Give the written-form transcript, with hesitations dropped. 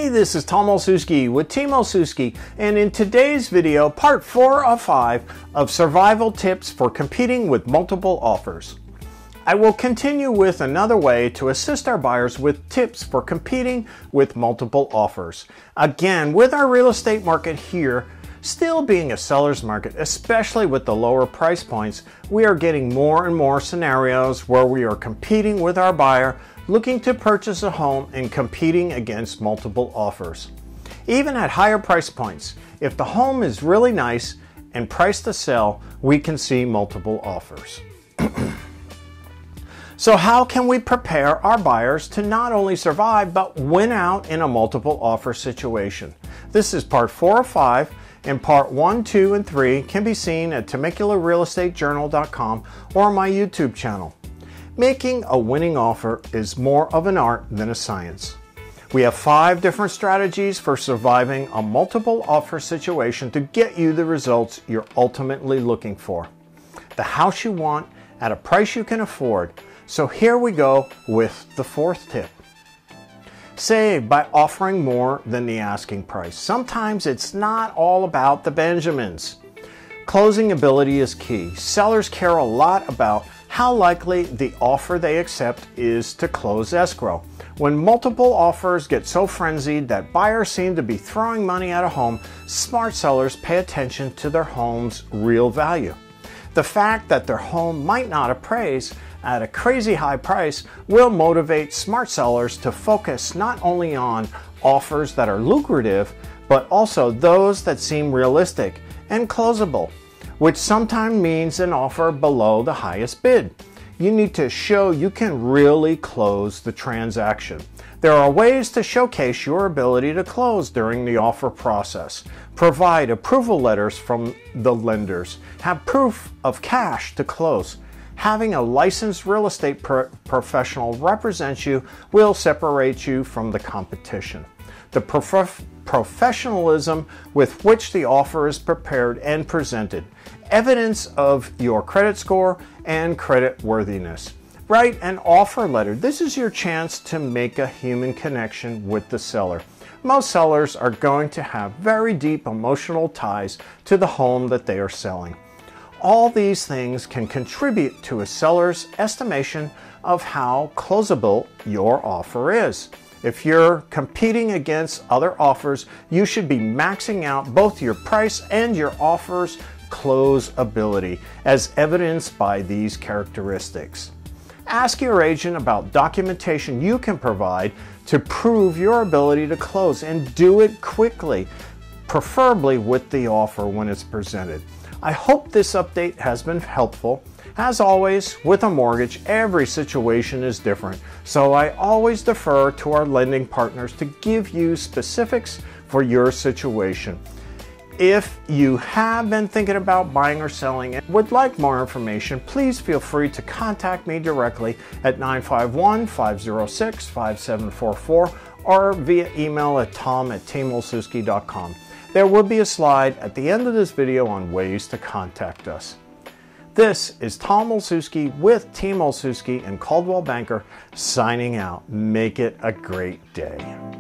this is Tom Olszewski with Team Olszewski, and in today's video, part 4 of 5 of survival tips for competing with multiple offers. I will continue with another way to assist our buyers with tips for competing with multiple offers. Again, with our real estate market here still being a seller's market, especially with the lower price points, we are getting more and more scenarios where we are competing with our buyer looking to purchase a home and competing against multiple offers. Even at higher price points, if the home is really nice and priced to sell, we can see multiple offers. So how can we prepare our buyers to not only survive but win out in a multiple offer situation? This is part 4 of 5, and part 1, 2, and 3 can be seen at TemeculaRealEstateJournal.com or my YouTube channel. Making a winning offer is more of an art than a science. We have 5 different strategies for surviving a multiple offer situation to get you the results you're ultimately looking for. The house you want at a price you can afford. So here we go with the 4th tip. Save by offering more than the asking price. Sometimes it's not all about the Benjamins. Closing ability is key. Sellers care a lot about how likely the offer they accept is to close escrow. When multiple offers get so frenzied that buyers seem to be throwing money at a home, smart sellers pay attention to their home's real value. The fact that their home might not appraise at a crazy high price will motivate smart sellers to focus not only on offers that are lucrative, but also those that seem realistic and closable, which sometimes means an offer below the highest bid. You need to show you can really close the transaction. There are ways to showcase your ability to close during the offer process. Provide approval letters from the lenders. Have proof of cash to close. Having a licensed real estate professional represent you will separate you from the competition. The professionalism with which the offer is prepared and presented. Evidence of your credit score and credit worthiness. Write an offer letter. This is your chance to make a human connection with the seller. Most sellers are going to have very deep emotional ties to the home that they are selling. All these things can contribute to a seller's estimation of how closable your offer is. If you're competing against other offers, you should be maxing out both your price and your offer's close ability, as evidenced by these characteristics. Ask your agent about documentation you can provide to prove your ability to close, and do it quickly, preferably with the offer when it's presented. I hope this update has been helpful. As always, with a mortgage, every situation is different, so I always defer to our lending partners to give you specifics for your situation. If you have been thinking about buying or selling and would like more information, please feel free to contact me directly at 951-506-5744 or via email at tom@teamolszewski.com. There will be a slide at the end of this video on ways to contact us. This is Tom Olszewski with Team Olszewski and Coldwell Banker signing out. Make it a great day.